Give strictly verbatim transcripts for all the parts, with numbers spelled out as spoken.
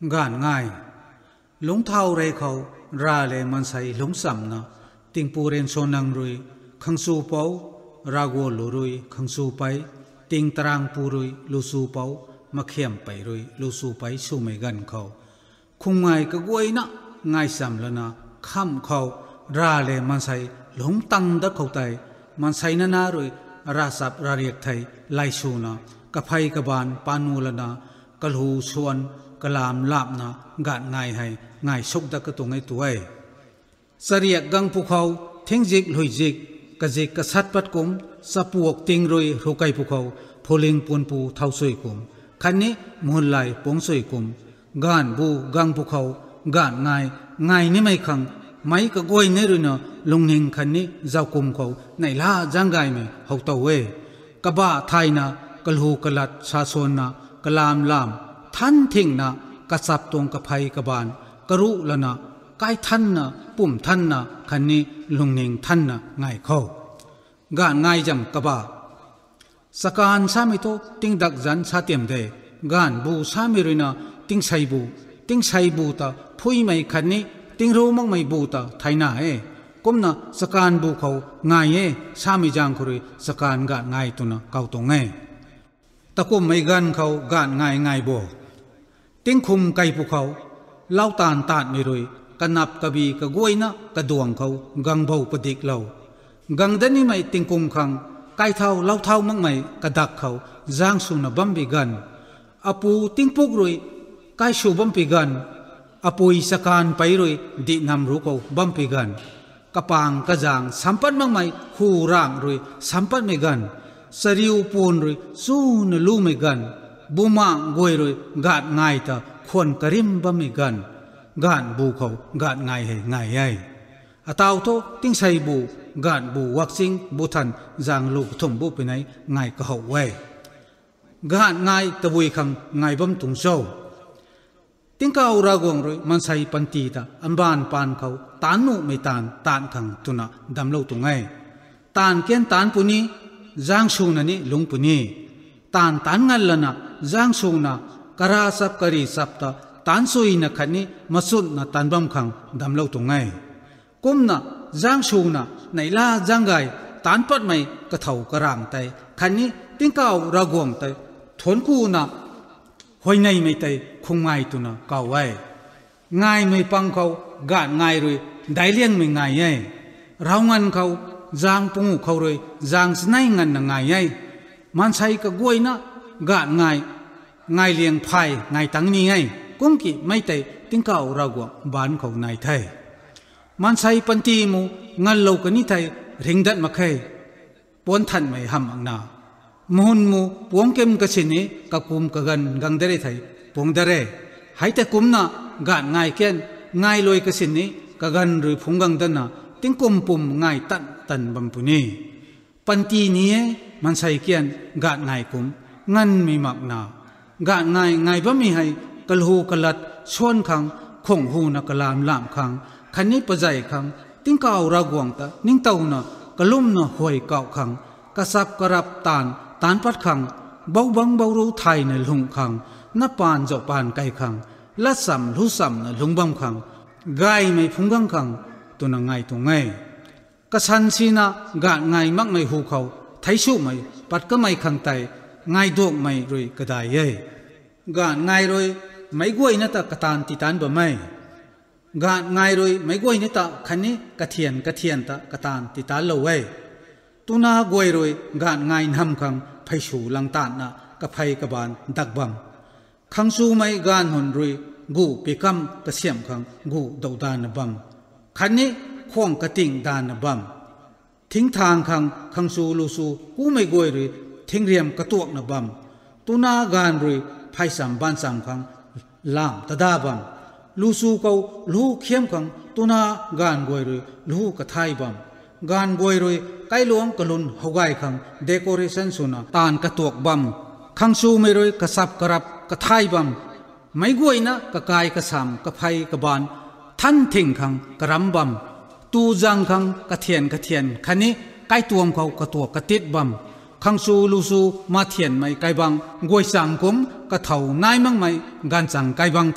งานง่ายหลงเท้าเรเขาราเลมันใส่หลงสัมนะติงปูเรนโซนังรุยขังสูเปารากวลุรุยขังสูไปติงตรางปูรุยลูสูเปามาเข้มไปรุยลูสูไปสูไม่กันเขาคงไงก็กวยนะง่ายสัมแล้วนะข้ามเขาราเลมันใส่หลงตังดักเขาไตมันใส่นานารุยราสับราเรียกไทยไลสูนะกะไพกะบานปานูลนะกะลูชวนกะลามลาบนะงานง่ายให้ง่ายสุกดักกระตุงไอตัวเอสเรียกกังภูเขาทิ้งจิกลุยจิกกะจิกกะสัดปัดกุมสะปวกติงรุยรุกไกภูเขาโพลิงปวนปูเท่าสวยกุมคันนี้มุนไหลปงสวยกุมงานบูกังภูเขางานง่ายง่ายนี่ไม่ขังไม่ก็กวยนี่รุยนะลุงหิงคันนี้เจ้ากุมเขาในลาจังไงไม่เขาตัวเอกะบ้าไทยนะกะลูกะลัดชาโซนนะกะลามลามท่านทิ้งนะกะสับตรงกะไพกะบานกะรุละนะกายท่านนะปุ่มท่านนะคันนี้ลุงหิงท่านนะง่ายเขางานง่ายจังกะบ้าสการสามิโตติงดักจันสาเตียมเดงานบูสามิรินะติงไซบูติงไซบูตาพุยไม่คันนี้ติงรู้มั่งไม่บูตาไทยนาเอกุมนะสการบูเขาง่ายเอสามิจังคุริสการงานง่ายตุนะเก่าตรงเอตะกุมไม่กันเขางานง่ายง่ายโบติงคุมไก่ภูเขาเล่าตานตาดไม่รวยกันนับกบีกะกวยนะกระดวงเขากังเบาปดิกเล่ากังเดนี่ไม่ติงคุมขังไก่เท่าเล่าเท่ามั่งไม่กระดักเขาจางสุนบัมบิกันอปูติงปุกรวยไก่ชูบัมปิกันอปุยสการไปรวยดินำรู้เขาบัมปิกันกระปางกระจางสัมปันมั่งไม่หูร่างรวยสัมปันไม่กันสริวปูนรวยสู้นลู่ไม่กันบุมาโกยรวยกาดง่ายตาคนกระริมบัมไม่กันกาดบูเขากาดง่ายให้ง่ายใหญ่อาตาวโตติงใส่บูกาดบูวักซิงบูทันจางลูกทุ่มบูไปไหนง่ายก็เขาไว้กาดง่ายตะบุยขังง่ายบัมตุงโซติงก้าวรากงรวยมันใส่ปันตีตาอันบานปานเขาตานนุไม่ตานตานขังตุนะดำเล่าตุงไงตานเกียนตานปุนีจางชูนันนี่ลุงปุนีตานตานงันละนะจางชูนะกระราสับกระรีสับตาตานสุยนะขันนี้มาสุดนะตานบัมขังดำเล่าตุงไงกุมนะจางชูนะในลาจางไงตานปัดไม่กระเท่ากระร่างไตขันนี้ติงก้าวรากงไตทนกูนะหอยในไม่ไตคงง่ายตุนะก้าวไว้ง่ายไม่ปังเขากาดง่ายเลยได้เลี้ยงไม่ง่ายไงเรางันเขาจางปุงเขาเลยจางสไนงันนะง่ายไงมันใช้กระกวยนะกาดง่ายง่ายเลี้ยงไผ่ง่ายตั้งนี้ไงกุ้งกี่ไม่ไตติงก้าวรากงบ้านเขาในไทยมันใช้ปันตีมูงันโลกันนี่ไทยริงดัดมาเคยปนทันไม่ห้ำอังนามุนมูปวงเก็มกสินีกะกุมกะกันกังเดรไทยปวงเดรให้แต่กุมนะกาดง่ายเกินง่ายลอยกสินีกะกันหรือพงกังดันนะติงกุมปุ่มง่ายตันตันบัมปุนีปันตีนี้มันใช้เกียนกาดง่ายกุมงันมีมักนากาดง่ายง่ายบ่มีให้กะลูกะลัดชวนขังคงหูนักลามลามขังคันนี้ปะใจขังติงก้าวรากวงตานิ่งเต้านะกะลุ่มนะห่วยเก่าขังกระซับกระรับตานตานปัดขังเบาบังเบารู้ไทยในลุงขังนับปานเจ้าปานไก่ขังละสัมรู้สัมในลุงบังขังไก่ไม่พุงกังขังตัวนังไงตัวไงกระชันซีนะกาดไงมักไม่หูเขาไทยชูไม่ปัดก็ไม่ขังไตไงดวงไม่รวยก็ได้เย่กาดไงรวยไม่กวยนะตะกระตานติตานบ่ไม่กาดไงรวยไม่กวยนี่ตะคันนี้กระเทียนกระเทียนตะกระตานติตานเลวเว้ตุนากวยรวยกาดไงนำคังไพชูลังตานนะกะไพกะบานดักบังคังสูไม่กานหนรวยกูปีกัมกระเสียมคังกูดาวดานบัมคันนี้ข้องกระติงดานบัมทิ้งทางคังคังสูลูสูกูไม่กวยรวยทิ้งเรียมกระตวกนะบัมตุนากานรวยไพสัมบานสัมคังลามตะดาบัมลูสูเขาลูกเข้มขังตุนากานกวยรวยลูกกระไทยบัมกานกวยรวยไกลหลวงกลุนหกายขังเดคอเรชันสุนะตานกระตวกบัมขังสูไม่รวยกระสับกระรับกระไทยบัมไม่กวยนะกระกายกระสามกระไพกระบานท่านทิ้งขังกระรำบัมตูจังขังกระเทียนกระเทียนคันนี้ไกลตัวเขากระตัวกระติดบัมขังสูลูสูมาเทียนไม่ไกบังกวยสังกุมกระเถานายมั่งไม่การสั่งไกบังเผา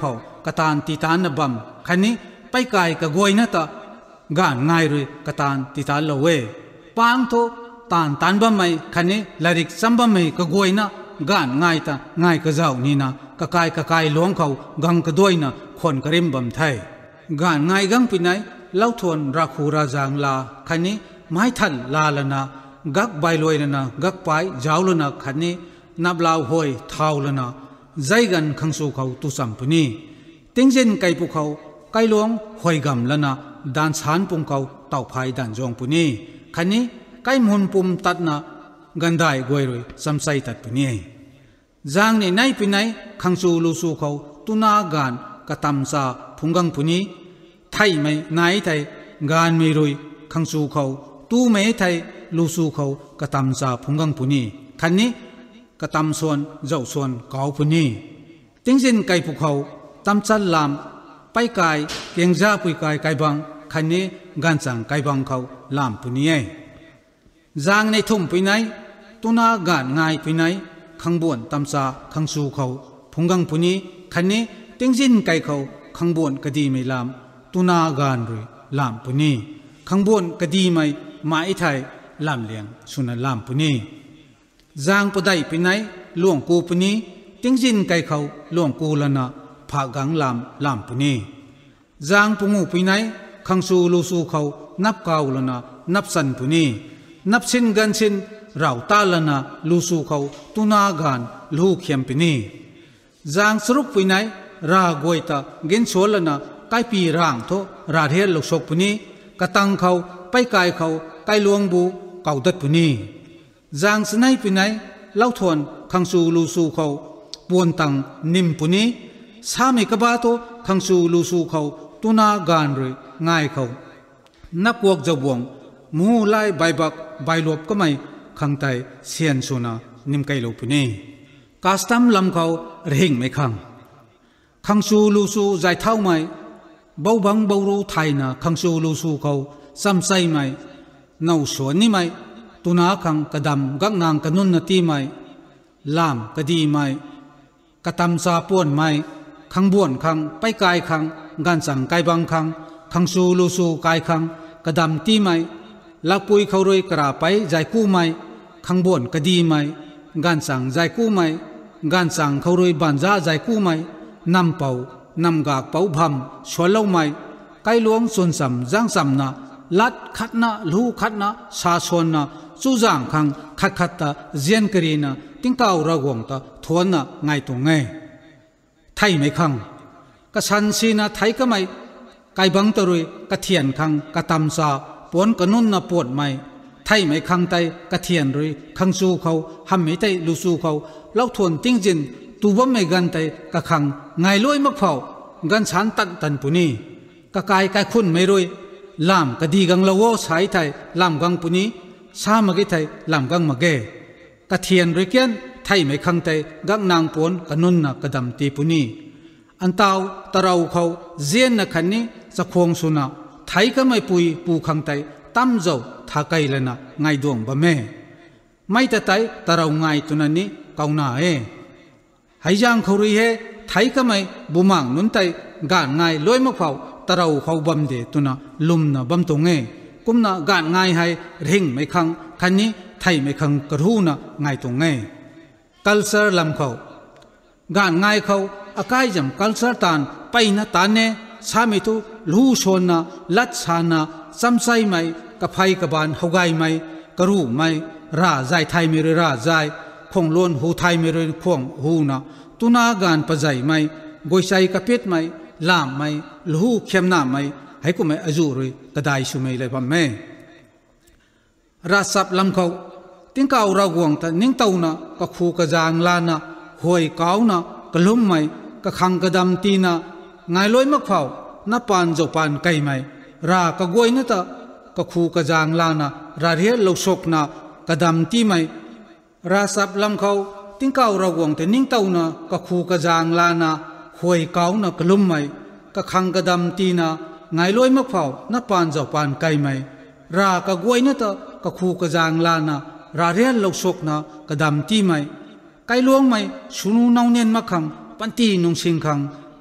กตานติตานนบัมคันนี้ไปไกลกะกวยนะตะกานง่ายเลยกตานติตานละเวปางโตตานตานบัมไม่คันนี้ลาริกซัมบัมไม่กะกวยนะกานง่ายตะง่ายกะเจ้านี่นะกะกายกะกายหลวงเขากังกะด้วยนะคนกระริมบัมไทยกานง่ายกังปีไหนเล่าทวนรักหูราจางลาคันนี้ไม้ทันลาละนะกักใบลอยละนะกักไปยาวละนะคันนี้นับลาวหอยเท้าละนะใจกันขังสู่เขาตุสัมปนีติงเจนไก่ปุเขาไก่หลวงหอยกำละนะดานชานปุ่มเขาเต่าพายดันจงปุนีคันนี้ไก่มุนปุ่มตัดนะกันได้กวยรวยสัมไซตัดปุนีจางในในปีไหนขังสู่ลูสู่เขาตุนาการกะตำซาพุงกังปุนีไทยไม่นายไทยงานไม่รวยขังสู่เขาตู้ไม่ไทยลูสู่เขากะตำซาพุงกังปุนีคันนี้กะตำส่วนเจ้าส่วนเก่าปุนีติงเจนไก่ปุเขาตำจัดลามไปไก่เกียงจ้าปุยไก่ไก่บังคันนี้กันจังไก่บังเขาลามปุนีเอจางในทุ่มปีไหนตุนากานง่ายปีไหนขังบวนตำซาขังสู่เขาพุงกังปุนีคันนี้ติงเจนไก่เขาขังบวนกะดีไม่ลามตุนากานรวยลามปุนีขังบวนกะดีไม่มาไอไทยลามเลียงสุนันลามปุนีจางปดายปีไหนหลวงกูปุนีติงจินไก่เขาหลวงกูละนะผากังลามลามปุนีจางปุงูปีไหนขังสูลูสูเขานับเกาละนะนับสันปุนีนับสินกันสินเราตาละนะลูสูเขาตุนากานลูกเขียมปีนีจางสรุปปีไหนรากวยตาเกินโซละนะไก่ปีร่างโตราเทียนลูกศกปุนีกะตังเขาไปไก่เขาไก่หลวงบูเก่าดัดปุนีจางสนัยปีไหนเล่าทวนขังสูลูสูเขาปวนตังนิมปุนีสามีกบาโตขังสูลูสูเขาตุนากานรวยง่ายเขานับวกจะบวงมูไล่ใบบักใบลบก็ไม่ขังไตเสียนสุนานิมไกลูปุนีกาสตัมลำเขาเร่งไม่ขังขังสูลูสูใจเท่าไม่เบาบังเบารู้ไทยนะขังสูลูสูเขาซ้ำใส่ไม่เนาสวนนี่ไม่ตุนาขังกระดำกักนางกระนุนนาทีไม่ลามกระดีไม่กระตำซาป่วนไม่ขังบ้วนขังไปกายขังงานสั่งกายบังขังขังสูลูสูกายขังกระดำตีไม่ลักปุยเขารวยกระไปใจกู้ไม่ขังบ้วนกระดีไม่งานสั่งใจกู้ไม่งานสั่งเขารวยบันจ้าใจกู้ไม่นำเป่านำกากเป่าพำชวนเล่าไม่ไกลหลวงส่วนสัมจ้างสัมนะลัดขัดนะลูขัดนะชาชนนะจู่จางขังขัดขัดตาเจียนกรีนะติ้งเก่าระวงตาทวนนะไงตรงไงไทยไม่ขังกษันซีนะไทยก็ไม่ไกบังตรุยกะเทียนขังกะตำซาปวนกะนุนนะปวดไม่ไทยไม่ขังไตกะเทียนรุยขังสู้เขาทำไม่ไตลูสู้เขาเล่าทวนติ้งจินตูบ่ไม่กันไตกะขังไงลอยมักเผากันฉันตันตันปุนีกะกายกายคุณไม่รวยลามกะดีกังละวอสายไทยลามกังปุนีสามกิไทยลามกังมาเกกะเทียนริเกียนไทยไม่ขังไตกังนางปวนกะนุนนะกะดำตีปุนีอันเตาตะเราเขาเจียนนะคันนี้จะควงสุนัไทยก็ไม่ปุยปูขังไตตั้มเจ้าทาไกเลยนะไงดวงบะแม่ไม่แต่ไตตะเราไงตัวนั้นนี้เกาหน้าเอให้ย่างเขารีเฮไทยก็ไม่บุมังนุนไตกานไงลอยมะเผาตะเราเขาบำเดตัวนะลุมนะบำตรงเอกุมนะกานไงให้เร่งไม่ขังคันนี้ไทยไม่ขังกระหูนะไงตรงเอคัลเซอร์ลำเขากานไงเขาอากายจำคัลเซอร์ตานไปนะตานเนสามีตุลูชนนะลัดชานะซ้ำไซไม่กะไฟกะบานเขาไกไม่กระรูไม่ราใจไทยไม่เรราใจคงล้วนหูไทยไม่เรคงหูนะตุนากานปะใจไม่กวยใจกะเป็ดไม่ลามไม่ลูเข้มหน้าไม่ให้กูไม่อจูรุยกระไดชุไม่เลยพ่อแม่ราสับลำเขาติ้งเก่าเราหวงแต่นิ่งเต้านะกะคูกะจางลานะหวยเก่านะกะลุ่มไม่กะขังกะดำตีนะไงลอยมักเผานับปานเจ้าปานไก่ไม่รากะกวยนะตะกะคูกะจางลานะราเรียลกศกนะกะดำตีไม่ราสับลำเขาติ้งเก่าเราหวงแต่นิ่งเต้านะกะคูกะจางลานะหวยเก่านะกะลุ่มไม่กะขังกะดำตีนะไงลอยมักเผานับปานเจ้าปานไก่ไม่รากะกวยนะตะกะคูกะจางลานะราเรียลกศกนะกะดำตีไม่ไก่หลวงไม่ชุนูนาวเนียนมะขังปันตีนุงชิงขังไ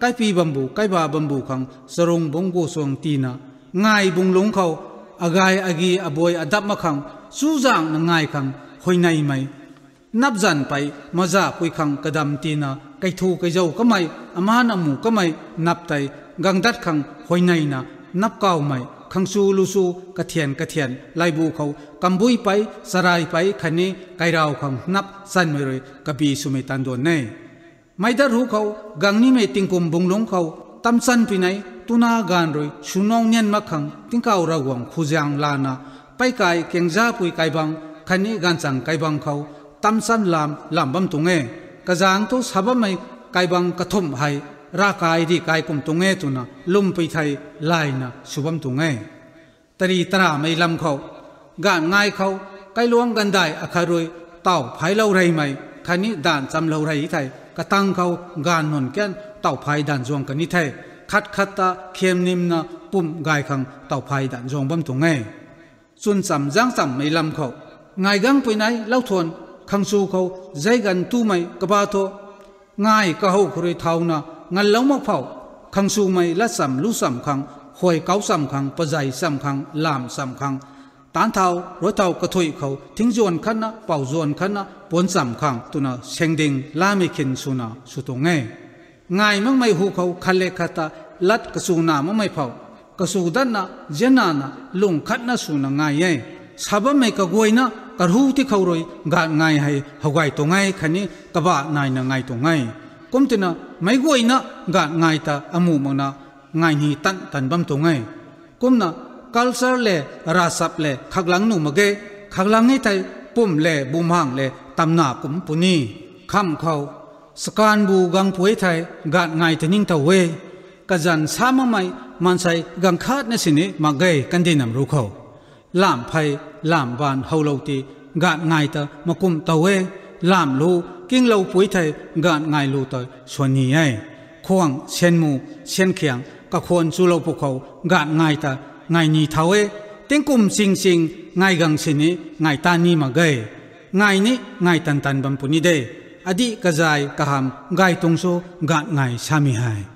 cái pi bambu cái ba bambu khang sarong bonggo song tina ngai bung lung khau agai agi aboy adap ma khang su jang na ngai khang hoi nai mai nap jan pai maza pui khang kadam tina kai thu kai jau ka mai aman amu ka mai nap tai gang dat khang hoi nai na nap kaw mai khang su lu su ka thian ka thian lai bu khau kambui pai sarai pai khani kai rao khang nap san mai roi ka bi su me tan don nei mai dar hu khau gang ni me tingkum bung long khau tam san pi nai tuna gan roi sunong nyen ma khang tingkaw ra wang khujang lana pai kai kengja pui kai bang khani gan chang kai bang khau tam san lam lam bam tunge ka jang to sabam mai kai bang ka thum hai ra kai di kai kum tunge tuna lum pi thai lai na subam tunge tari tara mai lam khau gan ngai khau kai luang gan dai akharoi tau phai lau rai mai khani dan cham lau rai thai ka tang khau gan non ken tau phai dan jong ka ni thai khát khát ta khem nim na pum gai khang tau phai dan jong bam tunge chun cham jang cham mai lam khau ngai gang pui nai lau thon khang su khau zai gan tu mai ka ba tho ngai ka ho khuri thau na ngal long mok phau khang su mai la sam lu sam khang hoi kau sam khang pa jai sam khang lam sam khang tan thau ro thau ka thui khau thing jon khan na pau jon khan na pon sam khang tuna sengding la mi khin suna su to nge ngai mang mai hu khau khale khata lat ka su na ma mai phau ka su dan na jena na lung khat na su na ngai ye sabam mai ka goi na ka hu ti khau roi ga ngai hai hawai to ngai khani ka ba nai na ngai to ngai kumtina mai goi na ga ngai ta amu mang na ngai ni tan tan bam to ngai kumna culture le rasap le khaglang nu mage khaglang ngai tai pum le bum hang le tamna kum puni kham khau skan bu gang pui thai ga ngai ta ning ta we ka jan sama mai man sai gang khat na sini mage kan dinam ru khau lam phai lam ban haulo ti ga ngai ta makum ta we lam lu king lo pui thai ga ngai lu ta soni ai khoang sen mu sen khiang ka khon chu lo pu khau ga ngai ta ngai ni thawe tengkum sing sing ngai gang sini ngai ta ni ma gai ngai ni ngai tan tan bam puni de adi kazai kaham gai tongso ga ngai sami hai